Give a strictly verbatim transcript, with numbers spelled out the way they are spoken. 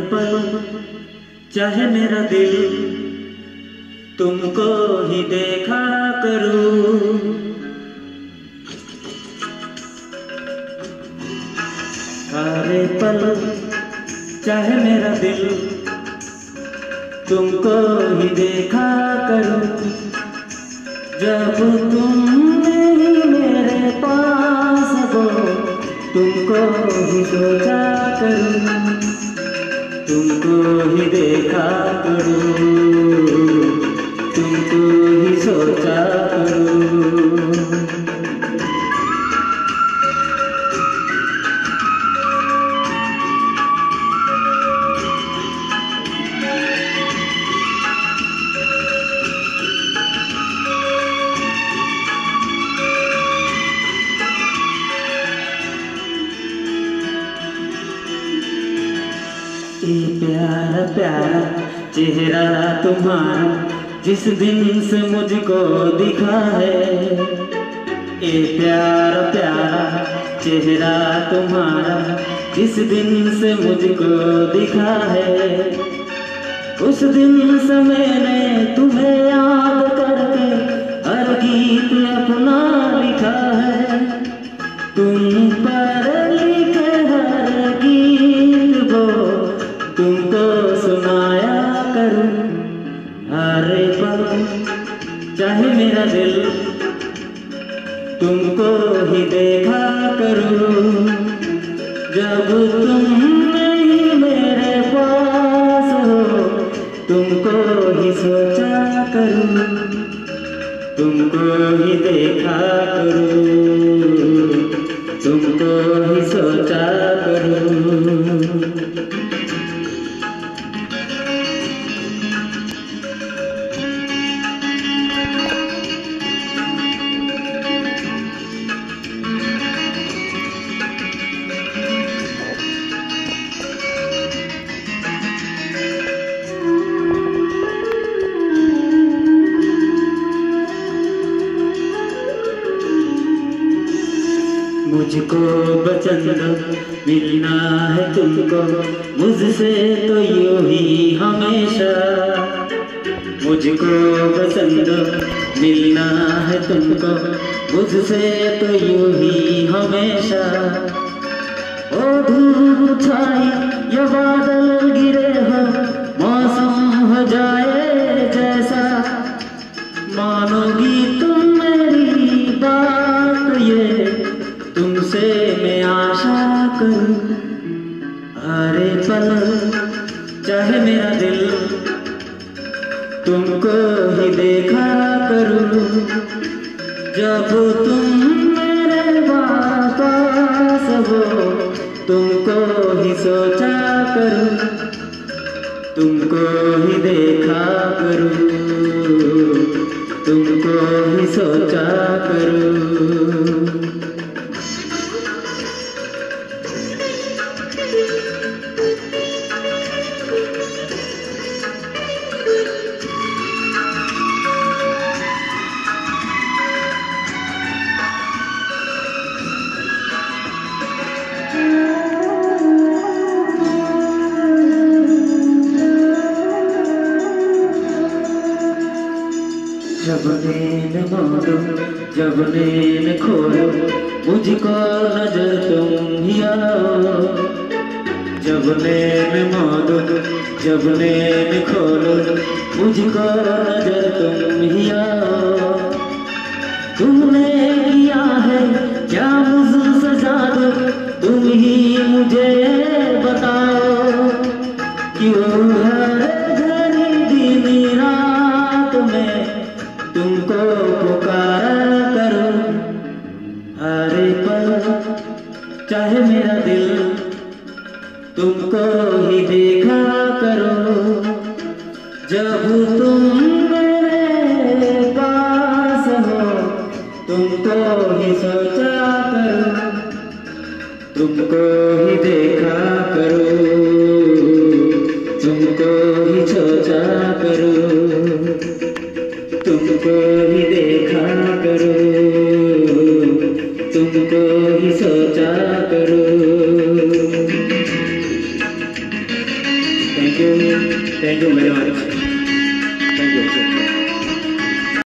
पल चाहे मेरा दिल तुमको ही देखा करूं। हर पल चाहे मेरा दिल तुमको ही देखा करूं। जब तुम नहीं मेरे पास हो तुमको ही सोचा करूं, तुमको ही देखा करूं, तुमको ही सोचा करूं। ये प्यारा प्यारा चेहरा तुम्हारा जिस दिन से मुझको दिखा है, ये प्यारा प्यारा चेहरा तुम्हारा जिस दिन से मुझको दिखा है, उस दिन से मैंने तुम्हें याद करके हर गीत अपना लिखा है। तुम पर लिखे हर गीत वो तुमको सुनाया करूं। हर पल चाहे मेरा दिल तुमको ही देखा करूं। जब तुम नहीं मेरे पास हो तुमको ही सोचा करूं, तुमको ही देखा करूं, तुमको ही सोचा करूं। मुझको वचन दो मिलना है तुमको मुझसे तो यूं ही हमेशा। मुझको वचन दो मिलना है तुमको मुझसे तो यूं ही हमेशा। ओ धूप छाई या बादल गिरे हो मौसम हो जाए जैसा, मानोगी तुम मेरी बात ये तुमसे मैं आशा करूं। हर पल चाहे मेरा दिल तुमको ही देखा करूं। जब तुम मेरे पास हो तुमको ही सोचा करूं, तुमको ही देखा करूं, तुमको ही सोचा करूं। जब नींद मोड़ो जब नींद खोलो मुझको नजर तुम ही आओ। जब नींद मोड़ो जब नींद खोलो मुझको नजर तुम ही आओ। तुमने किया है क्या मुझसे जादू तुम ही मुझे बताओ। क्यों हर घड़ी दिन रात में तुमको पुकारा करूं। हर पल चाहे मेरा दिल तुमको ही देखा करो। जब तुम मेरे पास हो तुमको ही सोचा करो, तुमको ही देखा करो, तुमको ही सोचा करो, तुमको ही देखा करो, तुमको ही सोचा करो। Thank you very much.